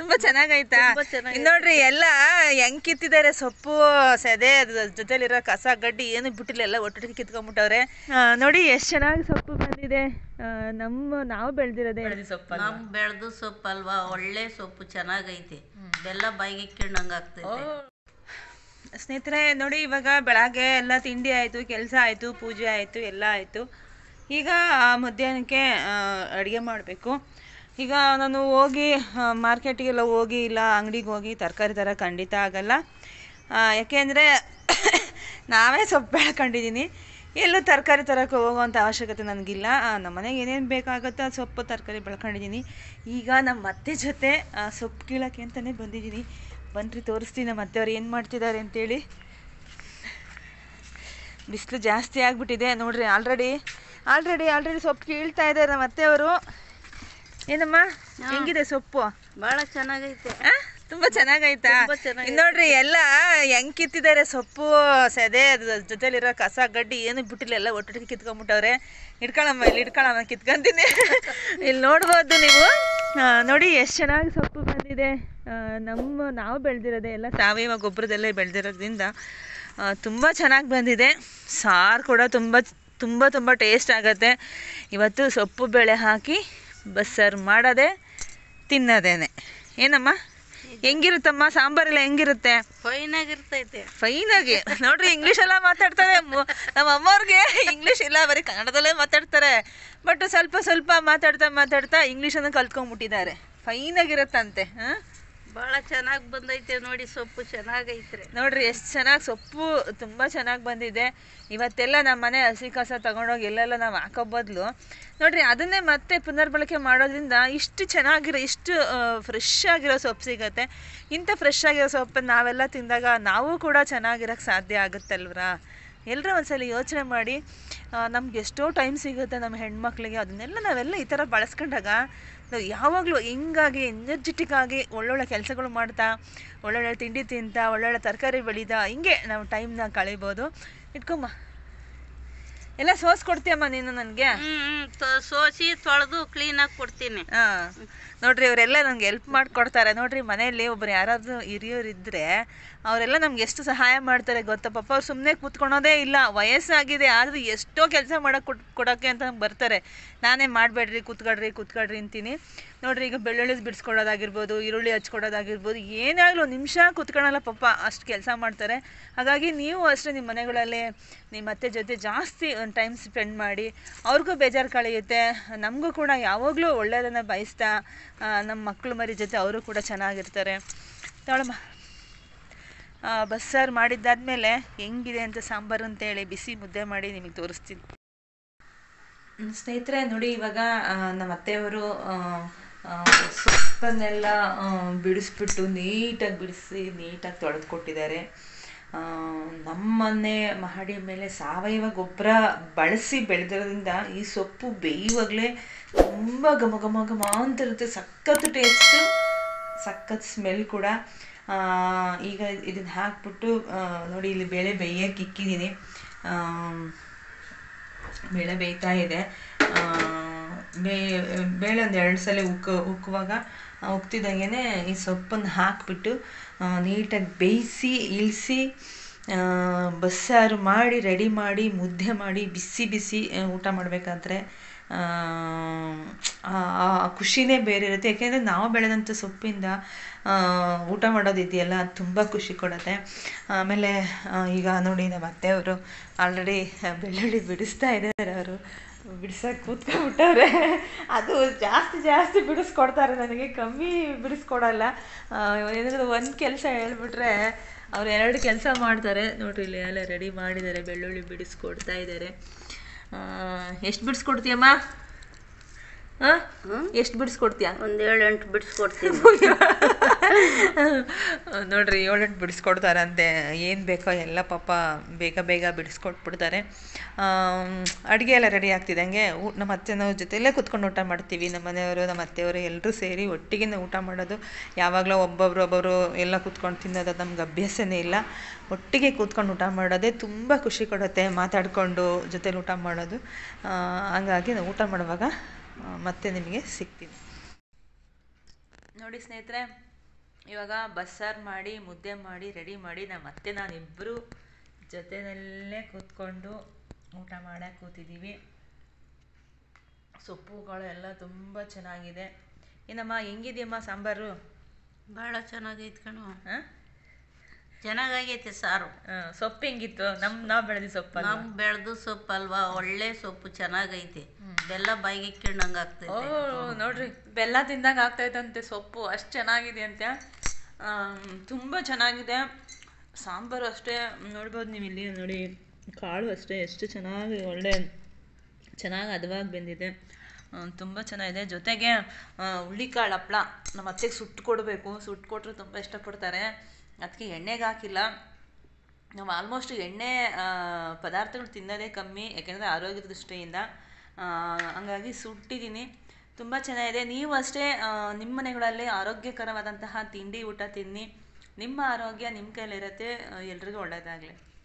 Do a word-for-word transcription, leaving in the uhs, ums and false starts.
ತುಂಬಾ ಚೆನ್ನಾಗೈತಾ? ನೋಡ್ರಿ ಎಲ್ಲ ಹೆಂಗ್ ಕಿತ್ತಿದ್ದಾರೆ, ಸೊಪ್ಪು ಸೆದೆ ಜೊತೆಲಿರೋ ಕಸ ಗಡ್ಡಿ ಏನು ಬಿಟ್ಟಿಲ್ಲ, ಎಲ್ಲ ಒಟ್ಟೊಟ್ಟಿಗೆ ಕಿತ್ಕೊಂಡ್ಬಿಟ್ಟವ್ರೆ. ನೋಡಿ ಎಷ್ಟ್ ಚೆನ್ನಾಗಿ ಸೊಪ್ಪು ಬಂದಿದೆ. ನಮ್ಮ ನಾವು ಬೆಳ್ದಿರೋದೇ ಸೊಪ್ಪು, ನಮ್ ಬೆಳ್ದು ಸೊಪ್ಪು ಅಲ್ವಾ, ಒಳ್ಳೆ ಸೊಪ್ಪು ಚೆನ್ನಾಗೈತೆ. ಬೆಲ್ಲ ಬಾಯಿಗೆ ಕಿಣ್ಣಂಗ ಆಗ್ತೈತೆ. ಸ್ನೇಹಿತರೆ ನೋಡಿ, ಇವಾಗ ಬೆಳಗ್ಗೆ ಎಲ್ಲ ತಿಂಡಿ ಆಯ್ತು, ಕೆಲಸ ಆಯ್ತು, ಪೂಜೆ ಆಯ್ತು, ಎಲ್ಲ ಆಯ್ತು. ಈಗ ಮಧ್ಯಾಹ್ನಕ್ಕೆ ಅಡುಗೆ ಮಾಡಬೇಕು. ಈಗ ನಾನು ಹೋಗಿ ಮಾರ್ಕೆಟಿಗೆಲ್ಲ ಹೋಗಿ ಇಲ್ಲ ಅಂಗಡಿಗೆ ಹೋಗಿ ತರಕಾರಿ ಥರ ಖಂಡಿತ ಆಗಲ್ಲ. ಯಾಕೆಂದರೆ ನಾವೇ ಸೊಪ್ಪು ಬೆಳ್ಕೊಂಡಿದ್ದೀನಿ, ಎಲ್ಲೂ ತರಕಾರಿ ತರಕ್ಕೆ ಹೋಗೋವಂಥ ಅವಶ್ಯಕತೆ ನನಗಿಲ್ಲ. ನಮ್ಮ ಮನೆಗೆ ಏನೇನು ಬೇಕಾಗುತ್ತೋ ಆ ಸೊಪ್ಪು ತರಕಾರಿ ಬೆಳ್ಕೊಂಡಿದ್ದೀನಿ. ಈಗ ನಮ್ಮ ಅತ್ತೆ ಜೊತೆ ಸೊಪ್ಪು ಕೀಳೋಕ್ಕೆ ಅಂತಲೇ ಬಂದಿದ್ದೀನಿ. ಬನ್ನಿರಿ ತೋರಿಸ್ತೀನಿ ನಮ್ಮ ಅತ್ತೆಯವ್ರು ಏನು ಮಾಡ್ತಿದ್ದಾರೆ ಅಂತೇಳಿ. ಬಿಸಿಲು ಜಾಸ್ತಿ ಆಗಿಬಿಟ್ಟಿದೆ ನೋಡ್ರಿ. ಆಲ್ರೆಡಿ ಆಲ್ರೆಡಿ ಆಲ್ರೆಡಿ ಸೊಪ್ಪು ಕೀಳ್ತಾ ಇದ್ದಾರೆ ನಮ್ಮ ಅತ್ತೆಯವರು. ಏನಮ್ಮ ಹೆಂಗಿದೆ ಸೊಪ್ಪು? ಭಾಳ ಚೆನ್ನಾಗೈತೆ. ತುಂಬಾ ಚೆನ್ನಾಗೈತಾ? ನೋಡ್ರಿ ಎಲ್ಲ ಹೆಂಗ್ ಕಿತ್ತಿದ್ದಾರೆ, ಸೊಪ್ಪು ಸೆದೆ ಜೊತೆಲಿರೋ ಕಸ ಗಡ್ಡಿ ಏನು ಬಿಟ್ಟಿಲ್ಲ, ಎಲ್ಲ ಒಟ್ಟೊಟ್ಟಿಗೆ ಕಿತ್ಕೊಂಡ್ಬಿಟ್ಟವ್ರೆ. ಇಟ್ಕೊಳಮ್ಮ, ಇಲ್ಲಿ ಇಟ್ಕೊಳಮ್ಮ, ಕಿತ್ಕೊಂತೀನಿ. ಇಲ್ಲಿ ನೋಡ್ಬೋದು ನೀವು. ನೋಡಿ ಎಷ್ಟು ಚೆನ್ನಾಗಿ ಸೊಪ್ಪು ಬಂದಿದೆ. ನಮ್ಮ ನಾವು ಬೆಳೆದಿರೋದೇ ಎಲ್ಲ ಸಾವಯವ ಗೊಬ್ಬರದಲ್ಲೇ ಬೆಳೆದಿರೋದ್ರಿಂದ ತುಂಬ ಚೆನ್ನಾಗಿ ಬಂದಿದೆ. ಸಾರು ಕೂಡ ತುಂಬ ತುಂಬ ತುಂಬ ಟೇಸ್ಟ್ ಆಗುತ್ತೆ. ಇವತ್ತು ಸೊಪ್ಪು ಬೇಳೆ ಹಾಕಿ ಬಸ್ಸಾರು ಮಾಡೋದೆ ತಿನ್ನೋದೇನೆ. ಏನಮ್ಮ ಹೆಂಗಿರುತ್ತಮ್ಮ ಸಾಂಬಾರೆಲ್ಲ ಹೆಂಗಿರುತ್ತೆ? ಫೈನಾಗಿರ್ತೈತೆ. ಫೈನಾಗಿ ನೋಡ್ರಿ, ಇಂಗ್ಲೀಷ್ ಎಲ್ಲ ಮಾತಾಡ್ತಾರೆ ನಮ್ಮ ಅಮ್ಮವ್ರಿಗೆ. ಇಂಗ್ಲೀಷ್ ಇಲ್ಲ, ಬರೀ ಕನ್ನಡದಲ್ಲೇ ಮಾತಾಡ್ತಾರೆ. ಬಟ್ ಸ್ವಲ್ಪ ಸ್ವಲ್ಪ ಮಾತಾಡ್ತಾ ಮಾತಾಡ್ತಾ ಇಂಗ್ಲೀಷನ್ನು ಕಲ್ತ್ಕೊಂಡ್ಬಿಟ್ಟಿದ್ದಾರೆ. ಫೈನಾಗಿರುತ್ತಂತೆ. ಹಾಂ, ಭಾಳ ಚೆನ್ನಾಗಿ ಬಂದೈತೆ ನೋಡಿ, ಸೊಪ್ಪು ಚೆನ್ನಾಗೈತ್ರಿ. ನೋಡ್ರಿ ಎಷ್ಟು ಚೆನ್ನಾಗಿ ಸೊಪ್ಪು ತುಂಬ ಚೆನ್ನಾಗಿ ಬಂದಿದೆ. ಇವತ್ತೆಲ್ಲ ನಮ್ಮ ಮನೆ ಹಸಿ ಕಸ ತಗೊಂಡೋಗಿ ಎಲ್ಲೆಲ್ಲ ನಾವು ಹಾಕೋ ಬದಲು ನೋಡ್ರಿ ಅದನ್ನೇ ಮತ್ತೆ ಪುನರ್ಬಳಕೆ ಮಾಡೋದ್ರಿಂದ ಇಷ್ಟು ಚೆನ್ನಾಗಿರೋ, ಇಷ್ಟು ಫ್ರೆಶ್ ಆಗಿರೋ ಸೊಪ್ಪು ಸಿಗುತ್ತೆ. ಇಂಥ ಫ್ರೆಶ್ ಆಗಿರೋ ಸೊಪ್ಪನ್ನು ನಾವೆಲ್ಲ ತಿಂದಾಗ ನಾವು ಕೂಡ ಚೆನ್ನಾಗಿರೋಕ್ಕೆ ಸಾಧ್ಯ ಆಗುತ್ತಲ್ವ್ರಾ? ಎಲ್ಲರೂ ಒಂದ್ಸಲ ಯೋಚನೆ ಮಾಡಿ. ನಮ್ಗೆ ಎಷ್ಟೋ ಟೈಮ್ ಸಿಗುತ್ತೆ ನಮ್ಮ ಹೆಣ್ಮಕ್ಳಿಗೆ, ಅದನ್ನೆಲ್ಲ ನಾವೆಲ್ಲ ಈ ಥರ ಬಳಸ್ಕೊಂಡಾಗ ನಾವು ಯಾವಾಗಲೂ ಹಿಂಗಾಗಿ ಎನರ್ಜೆಟಿಕ್ ಆಗಿ ಒಳ್ಳೊಳ್ಳೆ ಕೆಲಸಗಳು ಮಾಡ್ತಾ, ಒಳ್ಳೊಳ್ಳೆ ತಿಂಡಿ ತಿಂತಾ, ಒಳ್ಳೊಳ್ಳೆ ತರಕಾರಿ ಬೆಳೀತಾ ಹಿಂಗೆ ನಾವು ಟೈಮ್ನ ಕಳಿಬೋದು. ಇಟ್ಕೊಮ್ಮ, ಎಲ್ಲ ಸೋಸ್ಕೊಡ್ತೀಯಮ್ಮ ನೀನು ನನಗೆ? ಸೋಸಿ ತೊಳೆದು ಕ್ಲೀನಾಗಿ ಕೊಡ್ತೀನಿ. ಹಾಂ, ನೋಡ್ರಿ ಇವರೆಲ್ಲ ನನಗೆ ಹೆಲ್ಪ್ ಮಾಡಿಕೊಡ್ತಾರೆ. ನೋಡ್ರಿ ಮನೆಯಲ್ಲಿ ಒಬ್ಬರು ಯಾರಾದರೂ ಹಿರಿಯೋರು ಇದ್ದರೆ ಅವರೆಲ್ಲ ನಮ್ಗೆ ಎಷ್ಟು ಸಹಾಯ ಮಾಡ್ತಾರೆ ಗೊತ್ತಾ? ಪಾಪ ಅವ್ರು ಸುಮ್ಮನೆ ಕೂತ್ಕೊಳೋದೇ ಇಲ್ಲ, ವಯಸ್ಸಾಗಿದೆ ಆದರೂ ಎಷ್ಟೋ ಕೆಲಸ ಮಾಡೋಕ್ಕೆ ಕೊಟ್ಟು ಕೊಡೋಕ್ಕೆ ಅಂತ ಬರ್ತಾರೆ. ನಾನೇ ಮಾಡಬೇಡ್ರಿ, ಕೂತ್ಕೊಳ್ರಿ ಕೂತ್ಕೊಳ್ರಿ ಅಂತೀನಿ. ನೋಡ್ರಿ ಈಗ ಬೆಳ್ಳುಳ್ಳಿ ಬಿಡಿಸ್ಕೊಡೋದಾಗಿರ್ಬೋದು, ಈರುಳ್ಳಿ ಹಚ್ಕೊಡೋದಾಗಿರ್ಬೋದು, ಏನಾಗಲೂ ನಿಮಿಷ ಕೂತ್ಕೊಳ್ಳಲ್ಲ ಪಾಪ, ಅಷ್ಟು ಕೆಲಸ ಮಾಡ್ತಾರೆ. ಹಾಗಾಗಿ ನೀವು ಅಷ್ಟೇ ನಿಮ್ಮ ಮನೆಗಳಲ್ಲಿ ನಿಮ್ಮ ಅತ್ತೆ ಜೊತೆ ಜಾಸ್ತಿ ಒಂದು ಟೈಮ್ ಸ್ಪೆಂಡ್ ಮಾಡಿ, ಅವ್ರಿಗೂ ಬೇಜಾರು ಕಳೆಯುತ್ತೆ, ನಮಗೂ ಕೂಡ ಯಾವಾಗಲೂ ಒಳ್ಳೆಯದನ್ನು ಬಯಸ್ತಾ ನಮ್ಮ ಮಕ್ಕಳು ಮರಿ ಜೊತೆ ಅವರು ಕೂಡ ಚೆನ್ನಾಗಿರ್ತಾರೆ. ತಗೊಳಮ್ಮ, ಬಸ್ಸಾರು ಮಾಡಿದ್ದಾದಮೇಲೆ ಹೆಂಗಿದೆ ಅಂತ ಸಾಂಬಾರು ಅಂತೇಳಿ ಬಿಸಿ ಮುದ್ದೆ ಮಾಡಿ ನಿಮಗೆ ತೋರಿಸ್ತೀನಿ. ಸ್ನೇಹಿತರೆ ನೋಡಿ, ಇವಾಗ ನಮ್ಮ ಅತ್ತೆಯವರು ಸೊಪ್ಪನ್ನೆಲ್ಲ ಬಿಡಿಸ್ಬಿಟ್ಟು ನೀಟಾಗಿ ಬಿಡಿಸಿ ನೀಟಾಗಿ ತೊಳೆದು ಕೊಟ್ಟಿದ್ದಾರೆ. ನಮ್ಮನೆ ಮಹಡಿ ಮೇಲೆ ಸಾವಯವ ಗೊಬ್ಬರ ಬಳಸಿ ಬೆಳೆದಿರೋದ್ರಿಂದ ಈ ಸೊಪ್ಪು ಬೇಯುವಾಗಲೇ ತುಂಬ ಘಮ ಘಮ ಘಮ ಅಂತ ಇರುತ್ತೆ. ಸಖತ್ ಟೇಸ್ಟು, ಸಖತ್ ಸ್ಮೆಲ್ ಕೂಡ. ಈಗ ಇದನ್ನು ಹಾಕ್ಬಿಟ್ಟು ನೋಡಿ, ಇಲ್ಲಿ ಬೇಳೆ ಬೇಯಕ್ಕೆ ಇಕ್ಕಿದ್ದೀನಿ. ಬೇಳೆ ಬೇಯ್ತಾ ಇದೆ. ಬೇ ಬೇಳೆ ಒಂದು ಎರಡು ಸಲ ಉಕ್ಕ ಉಕ್ಕುವಾಗ ಉಕ್ತಿದ್ದಂಗೆ ಈ ಸೊಪ್ಪನ್ನು ಹಾಕಿಬಿಟ್ಟು ನೀಟಾಗಿ ಬೇಯಿಸಿ ಇಳಿಸಿ ಬಸ್ಸಾರು ಮಾಡಿ ರೆಡಿ ಮಾಡಿ ಮುದ್ದೆ ಮಾಡಿ ಬಿಸಿ ಬಿಸಿ ಊಟ ಮಾಡಬೇಕಾದ್ರೆ ಆ ಖುಷಿನೇ ಬೇರೆ ಇರುತ್ತೆ. ಯಾಕೆಂದರೆ ನಾವು ಬೆಳೆದಂಥ ಸೊಪ್ಪಿಂದ ಊಟ ಮಾಡೋದಿದೆಯಲ್ಲ, ಅದು ತುಂಬ ಖುಷಿ ಕೊಡುತ್ತೆ. ಆಮೇಲೆ ಈಗ ನೋಡಿ ನಮ್ಮ ಅತ್ತೆಯವರು ಆಲ್ರೆಡಿ ಬೆಳ್ಳುಳ್ಳಿ ಬಿಡಿಸ್ತಾ ಇದ್ದಾರೆ. ಅವರು ಬಿಡ್ಸಕ್ಕೆ ಕೂತ್ಕೊಂಡ್ಬಿಟ್ಟವ್ರೆ. ಅದು ಜಾಸ್ತಿ ಜಾಸ್ತಿ ಬಿಡಿಸ್ಕೊಡ್ತಾರೆ, ನನಗೆ ಕಮ್ಮಿ ಬಿಡಿಸ್ಕೊಡಲ್ಲ. ಏನಾದರೂ ಒಂದು ಕೆಲಸ ಹೇಳ್ಬಿಟ್ರೆ ಅವ್ರು ಎರಡು ಕೆಲಸ ಮಾಡ್ತಾರೆ. ನೋಡ್ರಿ ಇಲ್ಲಿ ಎಲ್ಲ ರೆಡಿ ಮಾಡಿದ್ದಾರೆ, ಬೆಳ್ಳುಳ್ಳಿ ಬಿಡಿಸ್ಕೊಡ್ತಾ ಇದ್ದಾರೆ. ಎಷ್ಟು ಬಿಡಿಸ್ಕೊಡ್ತೀಯಮ್ಮ? ಹಾಂ, ಎಷ್ಟು ಬಿಡಿಸ್ಕೊಡ್ತೀಯ? ಒಂದು ಏಳು ಎಂಟು ಬಿಡಿಸ್ಕೊಡ್ತೀನಿ. ನೋಡ್ರಿ ಏಳೆಂಟು ಬಿಡಿಸ್ಕೊಡ್ತಾರಂತೆ. ಏನು ಬೇಕೋ ಎಲ್ಲ ಪಾಪ ಬೇಗ ಬೇಗ ಬಿಡಿಸ್ಕೊಟ್ಬಿಡ್ತಾರೆ. ಅಡುಗೆ ಎಲ್ಲ ರೆಡಿ ಆಗ್ತಿದ್ದಂಗೆ ನಮ್ಮ ಅತ್ತೆನವ್ರ ಜೊತೆಯಲ್ಲೇ ಕೂತ್ಕೊಂಡು ಊಟ ಮಾಡ್ತೀವಿ. ನಮ್ಮ ಮನೆಯವರು ನಮ್ಮ ಅತ್ತೆಯವರು ಎಲ್ಲರೂ ಸೇರಿ ಒಟ್ಟಿಗೆ ಊಟ ಮಾಡೋದು. ಯಾವಾಗಲೂ ಒಬ್ಬೊಬ್ರು ಒಬ್ಬರು ಎಲ್ಲ ಕೂತ್ಕೊಂಡು ತಿನ್ನೋದು ನಮ್ಗೆ ಅಭ್ಯಾಸನೇ ಇಲ್ಲ. ಒಟ್ಟಿಗೆ ಕೂತ್ಕೊಂಡು ಊಟ ಮಾಡೋದೇ ತುಂಬ ಖುಷಿ ಕೊಡುತ್ತೆ, ಮಾತಾಡಿಕೊಂಡು ಜೊತೆಲಿ ಊಟ ಮಾಡೋದು. ಹಂಗಾಗಿ ನಾವು ಊಟ ಮಾಡುವಾಗ ಮತ್ತೆ ನಿಮಗೆ ಸಿಗ್ತೀನಿ. ನೋಡಿ ಸ್ನೇಹಿತರೆ, ಇವಾಗ ಬಸ್ಸಾರು ಮಾಡಿ ಮುದ್ದೆ ಮಾಡಿ ರೆಡಿ ಮಾಡಿ ನಮ್ಮ ಅತ್ತೆ ನಾನಿಬ್ಬರು ಜೊತೆಯಲ್ಲೇ ಕೂತ್ಕೊಂಡು ಊಟ ಮಾಡಕ್ಕೆ ಕೂತಿದ್ದೀವಿ. ಸೊಪ್ಪುಗಳು ಎಲ್ಲ ತುಂಬ ಚೆನ್ನಾಗಿದೆ. ಏನಮ್ಮ ಹೆಂಗಿದೆಯಮ್ಮ ಸಾಂಬಾರು? ಭಾಳ ಚೆನ್ನಾಗೈತೆ ಕಣೋ. ಹಾಂ, ಚೆನ್ನಾಗೈತೆ ಸಾರು. ಸೊಪ್ಪು ಹೆಂಗಿತ್ತು? ನಮ್ಮ ನಾವು ಬೆಳೆದಿ ಸೊಪ್ಪು ನಮ್ ಬೆಳೆದು ಸೊಪ್ಪು ಅಲ್ವಾ, ಒಳ್ಳೆ ಸೊಪ್ಪು ಚೆನ್ನಾಗೈತೆ. ಬೆಲ್ಲ ಬಾಯಿಗೆ ಇಕ್ಕಿಂಡಂಗೆ ಓ ಆಗ್ತೈತೆ. ನೋಡ್ರಿ, ಬೆಲ್ಲ ತಿಂದಾಗ ಆಗ್ತೈತಂತೆ ಸೊಪ್ಪು, ಅಷ್ಟು ಚೆನ್ನಾಗಿದೆ ಅಂತೆ. ತುಂಬ ಚೆನ್ನಾಗಿದೆ. ಸಾಂಬಾರು ಅಷ್ಟೇ ನೋಡ್ಬೋದು ನೀವು ಇಲ್ಲಿ ನೋಡಿ, ಕಾಳು ಅಷ್ಟೇ ಎಷ್ಟು ಚೆನ್ನಾಗಿ ಒಳ್ಳೆ ಚೆನ್ನಾಗಿ ಹದವಾಗಿ ಬೆಂದಿದೆ. ತುಂಬ ಚೆನ್ನಾಗಿದೆ. ಜೊತೆಗೆ ಹುಳ್ಳಿಕಾಳು ಹಪ್ಳ ನಮ್ಮ ಅತ್ತೆಗೆ ಸುಟ್ಟು ಕೊಡಬೇಕು. ಸುಟ್ಟು ಕೊಟ್ಟರೆ ತುಂಬ ಇಷ್ಟಪಡ್ತಾರೆ. ಅದಕ್ಕೆ ಎಣ್ಣೆಗೆ ಹಾಕಿಲ್ಲ. ನಾವು ಆಲ್ಮೋಸ್ಟ್ ಎಣ್ಣೆ ಪದಾರ್ಥಗಳು ತಿನ್ನೋದೇ ಕಮ್ಮಿ, ಯಾಕೆಂದರೆ ಆರೋಗ್ಯದ ದೃಷ್ಟಿಯಿಂದ. ಹಂಗಾಗಿ ಸುಟ್ಟಿದ್ದೀನಿ. ತುಂಬ ಚೆನ್ನಾಗಿದೆ. ನೀವು ಅಷ್ಟೇ ನಿಮ್ಮ ಮನೆಗಳಲ್ಲಿ ಆರೋಗ್ಯಕರವಾದಂತಹ ತಿಂಡಿ ಊಟ ತಿನ್ನಿ. ನಿಮ್ಮ ಆರೋಗ್ಯ ನಿಮ್ಮ ಕೈಲಿರುತ್ತೆ. ಎಲ್ರಿಗೂ ಒಳ್ಳೆಯದಾಗಲಿ.